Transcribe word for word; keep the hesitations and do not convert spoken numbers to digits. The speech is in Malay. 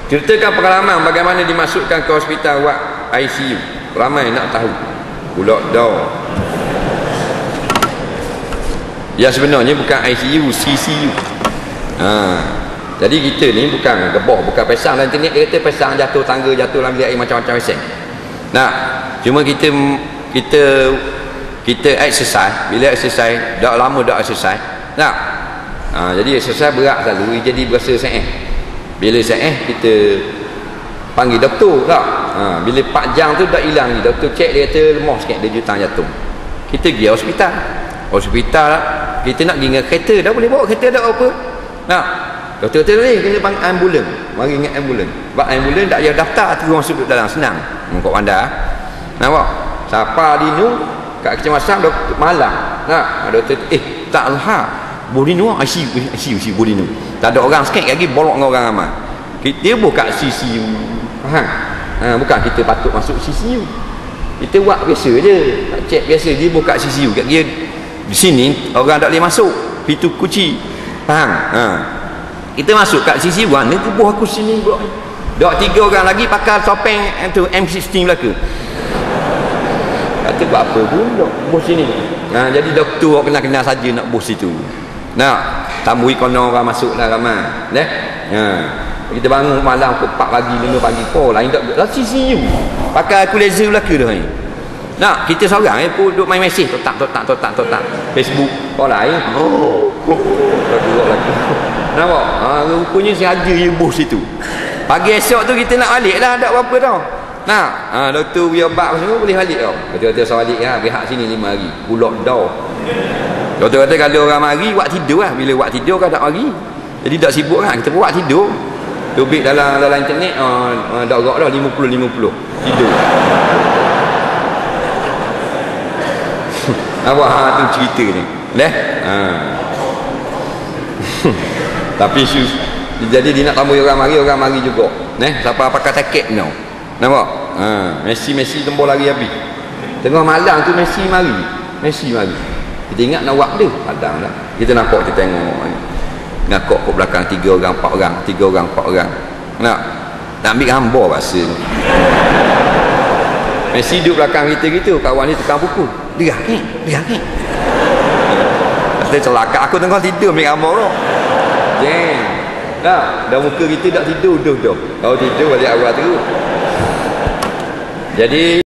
Ceritakan pengalaman bagaimana dimasukkan ke hospital buat I C U. Ramai nak tahu. Pulak dah. Ya sebenarnya bukan I C U, C C U. Ha. Jadi kita ni bukan gebah, bukan pesang dalam internet dia kata pesang jatuh tangga, jatuh dalam bilik air macam-macam pesang. Nah, cuma kita kita kita exercise, bila exercise dah lama dah exercise. Nah. Ha, jadi exercise berat selalu jadi berasa saeh. Bila saeh kita panggil doktor tak? Ha, bila empat jam tu dah hilang ni, doktor cek dia kata lemah sikit, dia jutang jatuh. Kita pergi hospital. Hospital kita nak pergi dengan kereta, dah boleh bawa kereta dah apa? Nah, doktor kata ni kena panggil ambulan. Mari ingat ambulan. Sebab ambulan tak payah daftar, terus masuk dalam senang. Kau bandar. Nampak? Siapa dinu kat kecemasan doktor Malang. Nah, doktor eh tak lah. Bodinu I C U, I C U, I C U Bodinu. Tak ada orang sikit lagi bolok dengan orang ramai. Kita bukan C C U. Faham? Ha, bukan kita patut masuk C C U. Kita buat biasa je. Tak cek biasa dia buka C C U. Kat dia di sini orang tak boleh masuk. Pintu kunci. Faham? Ha. Kita masuk kat C C U ni tubuh aku sini pula. Dak tiga orang lagi pakai topeng tu M enam belas belaka. Kata buat apa pun dok bos sini. Ha, jadi doktor kenal-kenal saja nak bos situ. Nah, tamu ikono orang masuk lah ramai. Neh. Ha. Kita bangun malam pukul empat pagi, lima pagi. Oh, lain tak lah C C U. Pakai aku laser belaka dah ni. Nah, kita seorang eh pun duk main mesej totak totak totak totak. Facebook kau lain. Oh. Duduk lagi. Nampak? Ha, rupanya sengaja je bos situ. Pagi esok tu kita nak balik dah, tak apa-apa dah. Nah, ha, doktor biar bak semua boleh balik tau. Betul-betul saya balik ha, pihak sini lima hari. Pulak dah. Doktor kata kalau orang mari buat tidur lah. Bila buat tidur kan tak mari. Jadi tak sibuk kan. Kita buat tidur. Tubik dalam dalam internet uh, uh, dah gerak dah lima puluh lima puluh. Tidur. Nampak ha tu cerita ni. Leh. Ha. Tapi sus jadi dia nak tambah orang mari, orang mari juga. Neh, siapa pakai tiket no. Nampak? Ha, Messi Messi tembok lari habis. Tengah malam tu Messi mari. Messi mari. Kita ingat nak buat dia padang lah. Kita nampak kita tengok ngakok kat belakang tiga orang empat orang tiga orang empat orang nak nak ambil gambar bahasa Messi duduk belakang kita gitu, kawan ni tukang pukul dia kan dia kan kata celaka aku tengah tidur ambil gambar tu jeng nah dah muka kita dah tidur dah dah kalau tidur balik awal tu jadi